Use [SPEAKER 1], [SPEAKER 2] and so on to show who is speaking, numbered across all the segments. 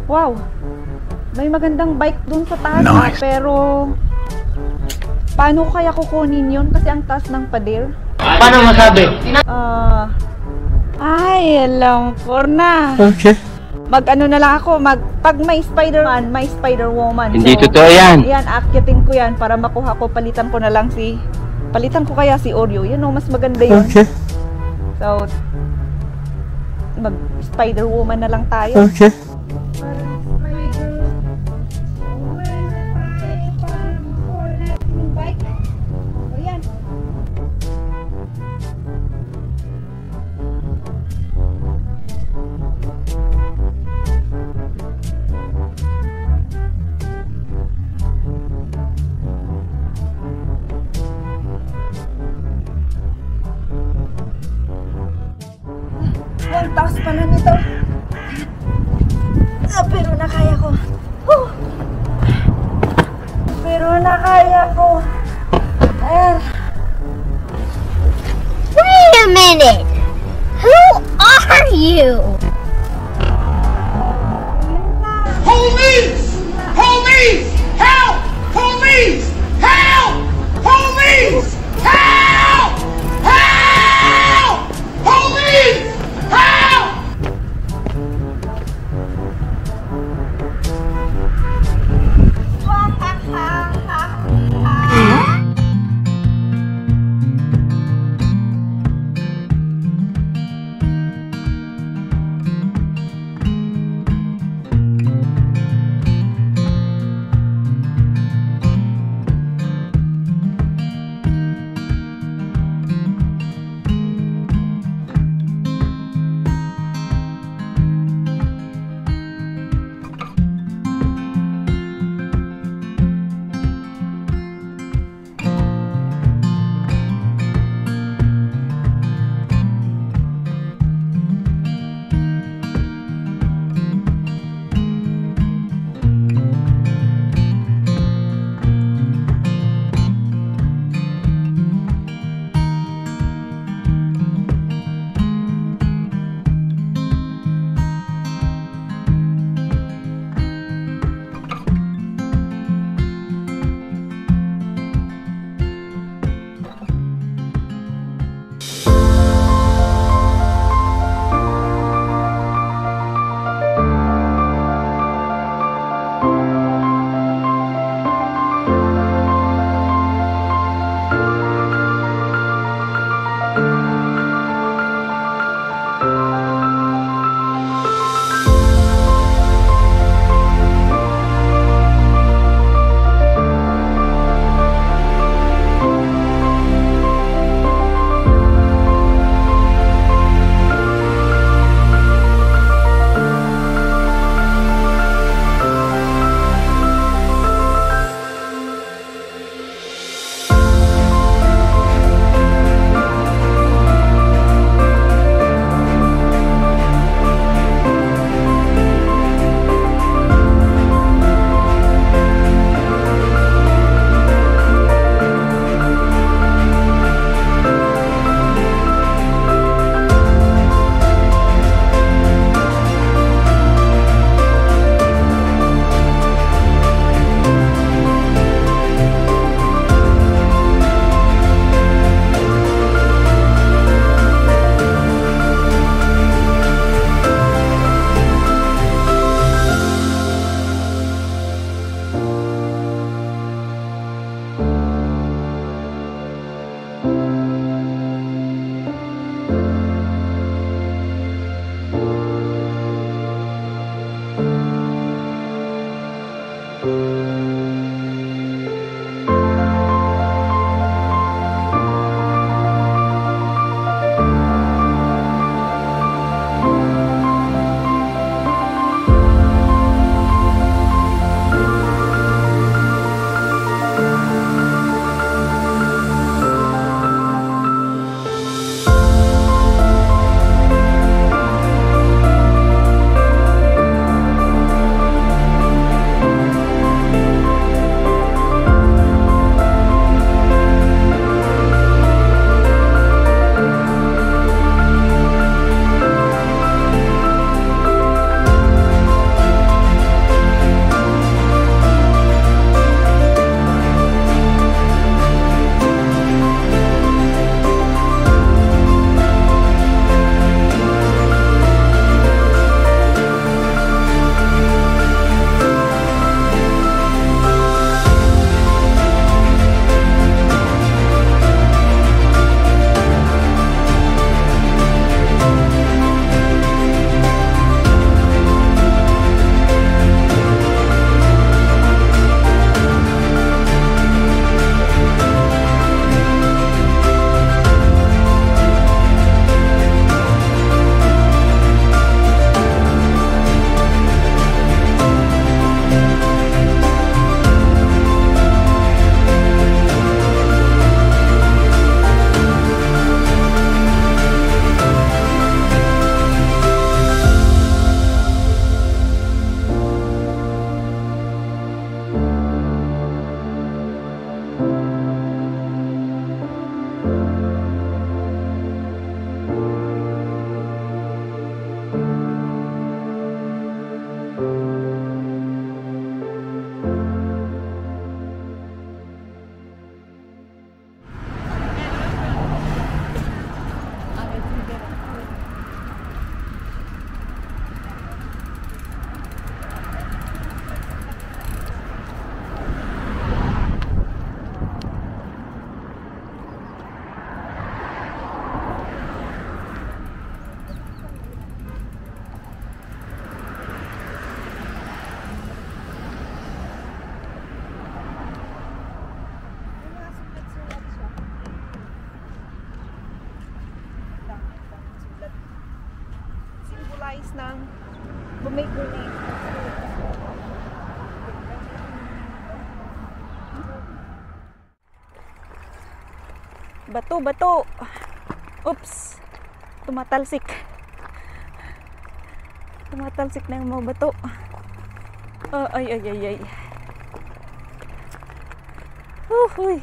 [SPEAKER 1] Wow! May magandang bike dun sa taas.
[SPEAKER 2] Nice.
[SPEAKER 1] Pero paano ko kaya kukunin yun? Kasi ang taas ng pader.
[SPEAKER 3] Paano masabi?
[SPEAKER 1] Ay, alam ko na.
[SPEAKER 2] Okay.
[SPEAKER 1] Mag-ano na lang ako, pag may Spider-Man, may Spider-Woman.
[SPEAKER 3] Hindi totoo yan.
[SPEAKER 1] Yan, akyatin ko yan para makuha ko. Palitan ko na lang palitan ko kaya si Oreo. Yun o, mas maganda yun.
[SPEAKER 2] Okay.
[SPEAKER 1] So, mag-Spider-Woman na lang tayo.
[SPEAKER 2] Okay.
[SPEAKER 1] Ang taas pala nito. Pero nakaya ko. Pero nakaya ko. Ayan.
[SPEAKER 4] Wait a minute! Who are you?
[SPEAKER 5] Police! Police! Help! Police! Help! Police! Help! Help! Police! Help!
[SPEAKER 1] may grenade. Bato, bato. Oops. Tumatalsik. Tumatalsik na yung mga bato. Ay, ay, ay, ay. Uy.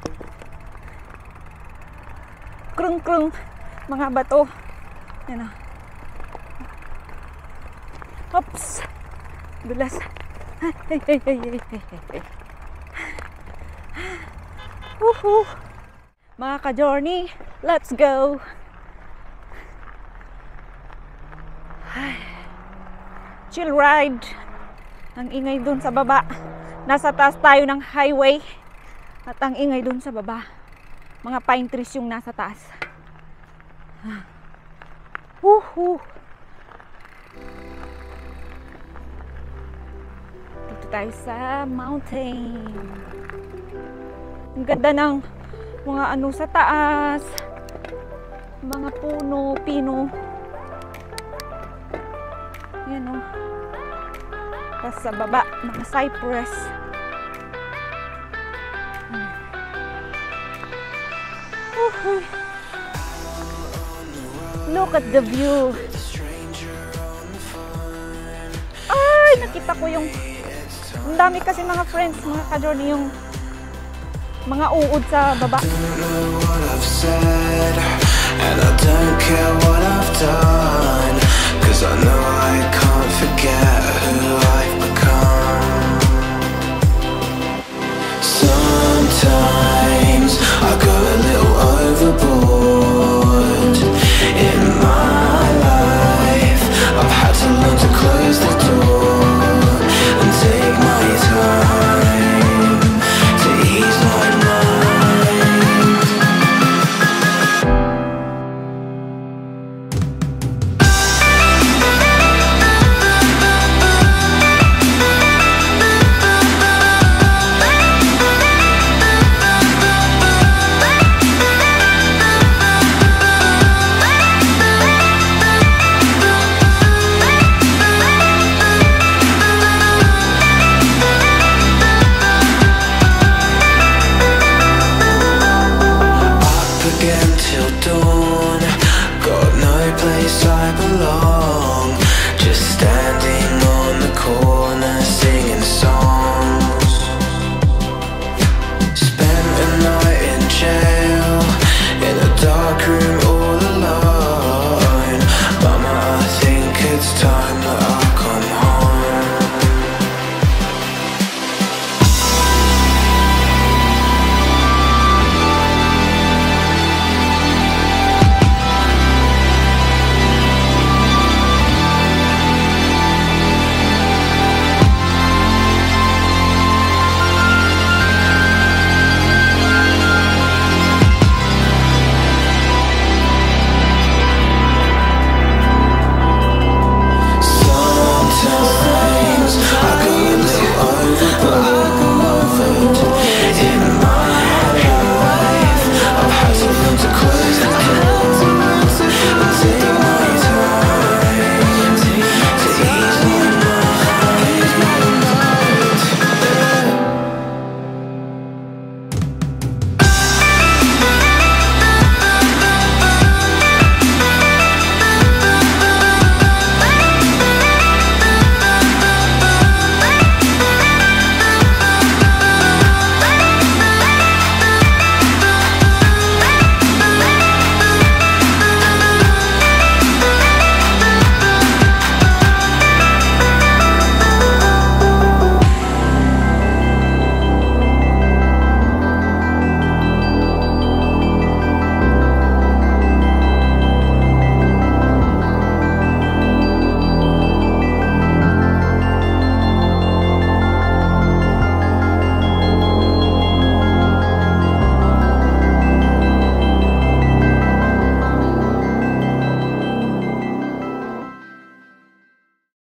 [SPEAKER 1] Krung, krung. Mga bato. Yan o. Oops. Dulas. Ay, ay, ay, ay, ay. Woohoo. Mga ka-journey, let's go! Chill ride. Ang ingay dun sa baba. Nasa taas tayo ng highway. At ang ingay dun sa baba. Mga pine trees yung nasa taas. Woohoo! Dito tayo sa mountain. Ang ganda ng mga ano sa taas, mga puno, pino. Yan o. Tapos sa baba, mga cypress. Look at the view. Ay, nakita ko yung ang dami kasi mga friends, mga ka-journey, yung mga uod sa baba. And I don't care what I've done, 'cause I know I can't forget